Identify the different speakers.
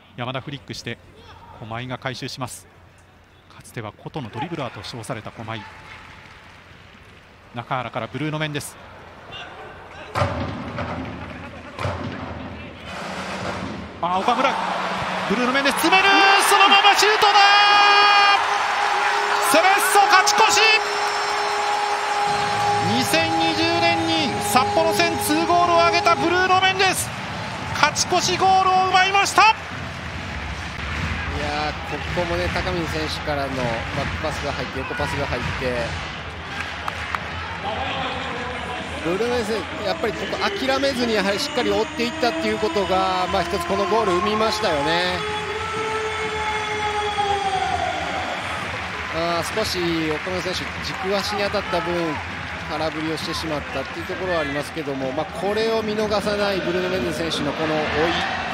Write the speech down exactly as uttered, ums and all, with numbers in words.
Speaker 1: 山田フリックして駒井が回収します。かつては琴のドリブラーと称された駒井。中原からブルーノ・メンデス。あ岡村、ブルーノ・メンデス詰める、そのままシュートだ。セレッソ勝ち越し。にせんにじゅうねんに札幌戦にゴールを挙げたブルーノ・メンデス、勝ち越しゴールを奪いました。
Speaker 2: いやー、ここもね、高見選手からのバックパスが入って横パスが入って、ブルーノ・メンデスやっぱりここ諦めずにやはりしっかり追っていったっていうことが、まあ、一つこのゴール生みましたよね。あ少し岡村選手、軸足に当たった分空振りをしてしまったっていうところはありますけども、まあ、これを見逃さないブルーノ・メンデス選手のこの追い